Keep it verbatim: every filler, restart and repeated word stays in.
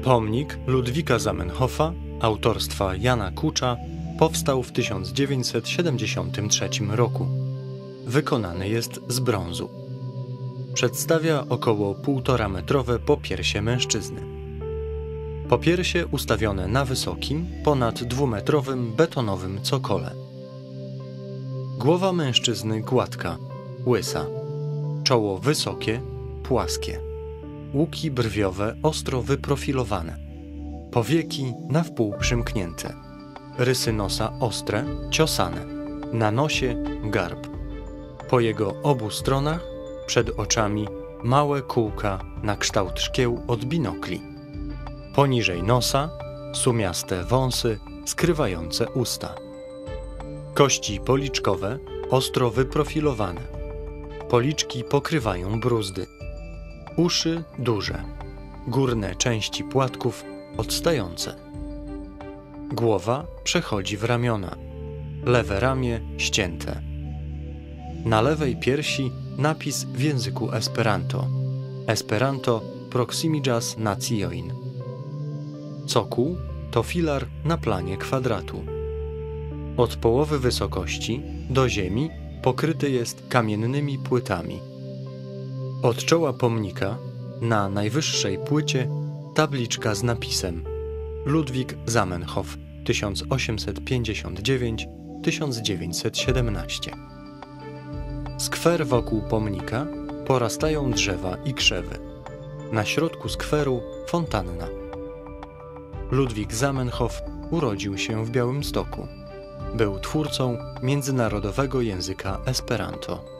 Pomnik Ludwika Zamenhofa autorstwa Jana Kucza powstał w tysiąc dziewięćset siedemdziesiątym trzecim roku. Wykonany jest z brązu. Przedstawia około półtora metrowe popiersie mężczyzny. Popiersie ustawione na wysokim, ponad dwumetrowym betonowym cokole. Głowa mężczyzny gładka, łysa. Czoło wysokie, płaskie. Łuki brwiowe ostro wyprofilowane. Powieki na wpół przymknięte. Rysy nosa ostre, ciosane. Na nosie garb. Po jego obu stronach, przed oczami, małe kółka na kształt szkieł od binokli. Poniżej nosa sumiaste wąsy skrywające usta. Kości policzkowe ostro wyprofilowane. Policzki pokrywają bruzdy. Uszy duże. Górne części płatków odstające. Głowa przechodzi w ramiona. Lewe ramię ścięte. Na lewej piersi napis w języku Esperanto. Esperanto proximigas nacioin. Cokół to filar na planie kwadratu. Od połowy wysokości do ziemi pokryty jest kamiennymi płytami. Od czoła pomnika na najwyższej płycie tabliczka z napisem Ludwik Zamenhof tysiąc osiemset pięćdziesiąt dziewięć do tysiąc dziewięćset siedemnaście. Skwer wokół pomnika porastają drzewa i krzewy. Na środku skweru fontanna. Ludwik Zamenhof urodził się w Białymstoku. Był twórcą międzynarodowego języka Esperanto.